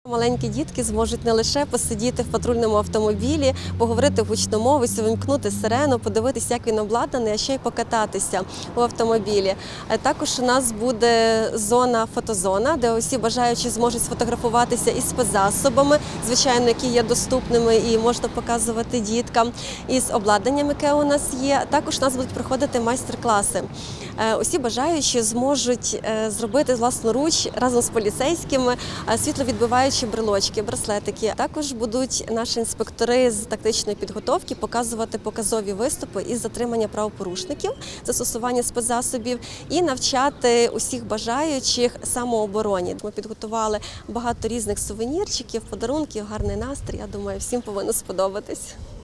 Маленькі дітки зможуть не лише посидіти в патрульному автомобілі, поговорити гучномовицю, вимкнути сирену, подивитися, як він обладнаний, а ще й покататися у автомобілі. Також у нас буде фотозона, де усі бажаючі зможуть сфотографуватися із спецзасобами, звичайно, які є доступними і можна показувати діткам, із обладнанням, яке у нас є. Також у нас будуть проходити майстер-класи. Усі бажаючі зможуть зробити власноруч разом з поліцейськими світловідбиваючі брелочки, браслетики. Також будуть наші інспектори з тактичної підготовки показувати показові виступи із затримання правопорушників, застосування спецзасобів і навчати усіх бажаючих самообороні. Ми підготували багато різних сувенірчиків, подарунків, гарний настрій. Я думаю, всім повинно сподобатись.